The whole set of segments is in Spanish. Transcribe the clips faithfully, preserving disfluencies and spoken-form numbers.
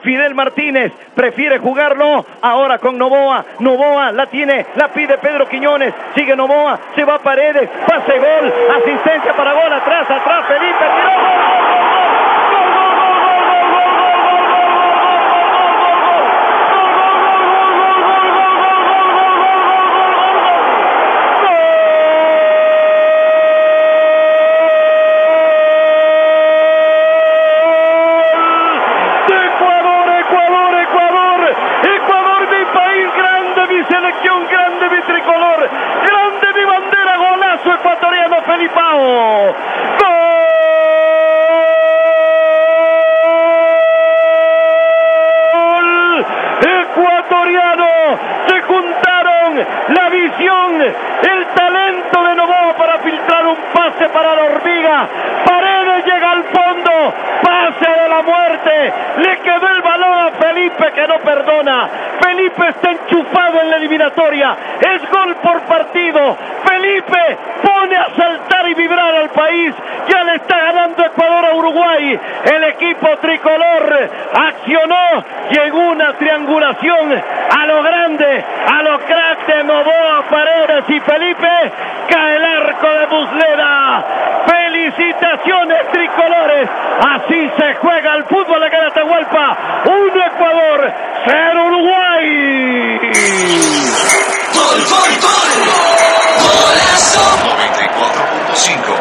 Fidel Martínez prefiere jugarlo ahora con Novoa. Novoa la tiene, la pide Pedro Quiñones. Sigue Novoa, se va Paredes, pase gol, asistencia para gol, atrás, atrás, Felipe, tiró, gol, gol, gol, gol. Selección grande, mi tricolor, grande mi bandera, golazo ecuatoriano Felipao. Gol ecuatoriano. Se juntaron la visión, el talento de Novoa para filtrar un pase para la hormiga. Paredes llega al fondo, pase de la muerte, le quedó el balón a Felipe que no perdona. Felipe está enchufado en la eliminatoria, es gol por partido. Felipe pone a saltar y vibrar al país, ya le está ganando Ecuador a Uruguay. El equipo tricolor accionó, llegó una triangulación a lo grande, a lo crack de Novoa, Paredes y Felipe, cae el arco de Muslera. Felicitaciones tricolores, así se juega el fútbol de Atahualpa. Uno Ecuador, cero Uruguay. Gol, gol, gol. Golazo. noventa y cuatro punto cinco.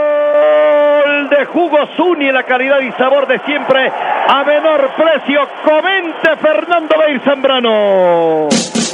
Gol de Hugo Zuni, la calidad y sabor de siempre a menor precio. Comente Fernando Beir Zambrano.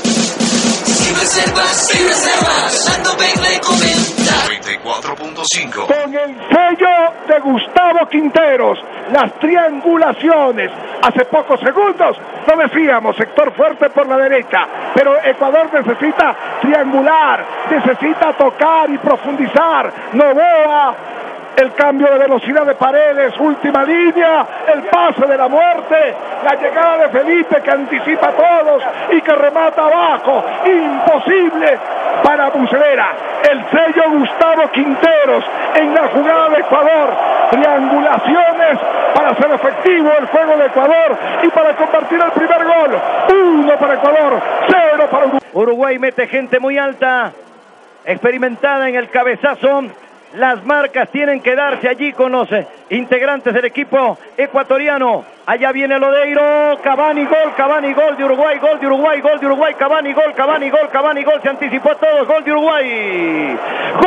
Sin reservas, sin reservas, Fernando Beir le comenta. noventa y cuatro punto cinco. Con el sello de Gustavo Quinteros, las triangulaciones. Hace pocos segundos no decíamos sector fuerte por la derecha, pero Ecuador necesita triangular, necesita tocar y profundizar. Novoa, el cambio de velocidad de Paredes, última línea, el pase de la muerte, la llegada de Felipe que anticipa a todos y que remata abajo, imposible para Muslera. El sello Gustavo Quinteros en la jugada de Ecuador, triangulaciones para hacer efectivo el juego de Ecuador y para convertir el primer gol. Uno para Ecuador, cero para Uruguay. Uruguay mete gente muy alta, experimentada en el cabezazo. Las marcas tienen que darse allí con los eh, integrantes del equipo ecuatoriano. Allá viene Lodeiro, Cavani gol, Cavani gol de Uruguay, gol de Uruguay, gol de Uruguay, Cavani gol, Cavani gol, Cavani gol, se anticipó a todos, gol de Uruguay.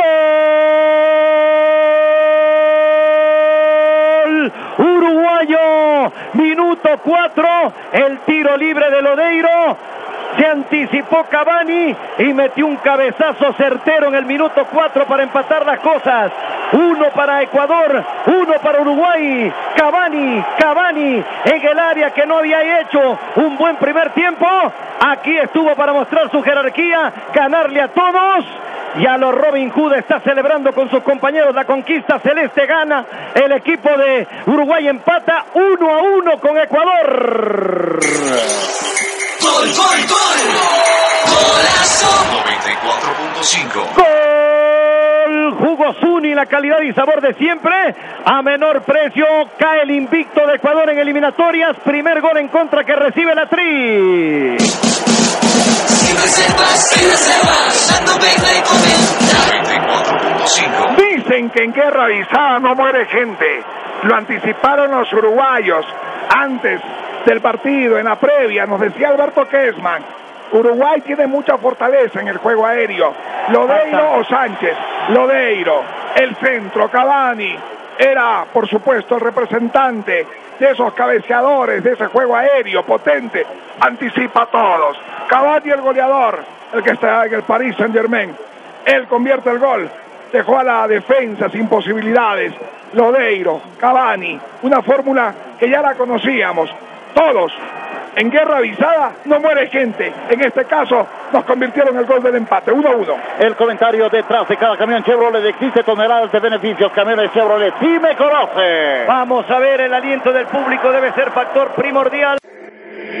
Gol uruguayo, minuto cuatro, el tiro libre de Lodeiro. Se anticipó Cavani y metió un cabezazo certero en el minuto cuatro para empatar las cosas. Uno para Ecuador, uno para Uruguay. Cavani, Cavani en el área que no había hecho un buen primer tiempo. Aquí estuvo para mostrar su jerarquía, ganarle a todos. Y a los Robin Hood está celebrando con sus compañeros la conquista celeste. Gana el equipo de Uruguay, empata uno a uno con Ecuador. Gol, gol, gol. Golazo. noventa y cuatro punto cinco. Gol. Hugo Zuni, la calidad y sabor de siempre. A menor precio cae el invicto de Ecuador en eliminatorias. Primer gol en contra que recibe la Tri. Sin reservas, sin reservas, Fernando Beir le comenta. noventa y cuatro punto cinco. Dicen que en guerra avisada no muere gente. Lo anticiparon los uruguayos antes del partido, en la previa, nos decía Alberto Kessman. Uruguay tiene mucha fortaleza en el juego aéreo. Lodeiro o Sánchez, Lodeiro, el centro, Cavani, era por supuesto el representante de esos cabeceadores, de ese juego aéreo potente, anticipa a todos. Cavani el goleador, el que está en el Paris Saint-Germain, él convierte el gol, dejó a la defensa sin posibilidades. Lodeiro, Cavani, una fórmula que ya la conocíamos. Todos, en guerra avisada no muere gente. En este caso nos convirtieron el gol del empate, uno a uno. El comentario detrás de cada camión Chevrolet: existe toneladas de beneficios. Camiones Chevrolet, sí me conoce. Vamos a ver, el aliento del público debe ser factor primordial.